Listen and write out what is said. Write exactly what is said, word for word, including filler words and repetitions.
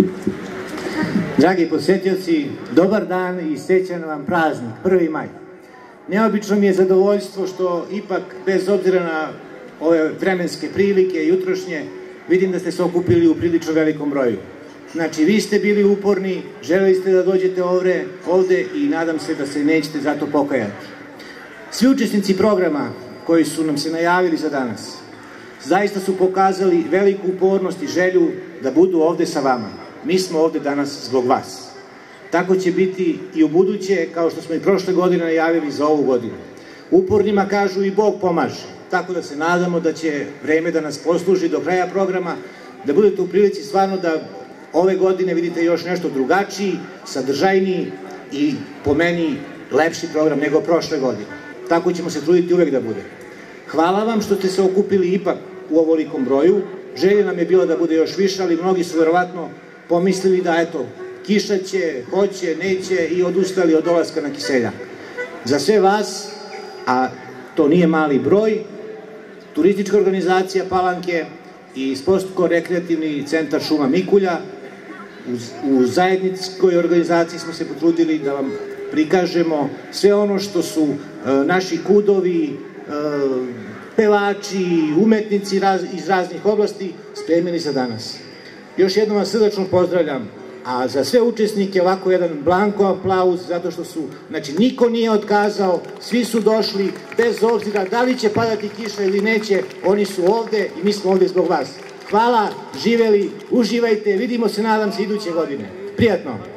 Dragi posetioci, dobar dan i srećan vam praznik, prvi maj. Neobično mi je zadovoljstvo što ipak, bez obzira na ove vremenske prilike jutrošnje, vidim da ste se okupili u prilično velikom broju. Znači, vi ste bili uporni, želeli ste da dođete ovde, ovde i nadam se da se nećete zato pokajati. Svi učesnici programa koji su nam se najavili za danas, zaista su pokazali veliku upornost i želju da budu ovde sa vama. Mi smo ovde danas zbog vas. Tako će biti i u buduće, kao što smo i prošle godine najavili za ovu godinu. Upornima kažu i Bog pomaže, tako da se nadamo da će vreme da nas posluži do kraja programa, da budete u prilici stvarno da ove godine vidite još nešto drugačiji, sadržajniji i po meni lepši program nego prošle godine. Tako ćemo se truditi uvek da bude. Hvala vam što ste se okupili ipak u ovolikom broju. Želja nam je bila da bude još više, ali mnogi su verovatno pomislili da eto, kiša će, hoće, neće i odustali od dolaska na Kiseljak. Za sve vas, a to nije mali broj, turistička organizacija Palanke i sportsko-rekreativni centar Šuma Mikulja, u zajedničkoj organizaciji smo se potrudili da vam prikažemo sve ono što su naši kudovi, pevači, umetnici iz raznih oblasti spremili za danas. Još jednom vas srdačno pozdravljam, a za sve učesnike ovako jedan blanko aplauz, zato što su, znači niko nije otkazao, svi su došli, bez obzira da li će padati kiša ili neće, oni su ovde i mi smo ovde zbog vas. Hvala, živeli, uživajte, vidimo se nadam se iduće godine. Prijatno!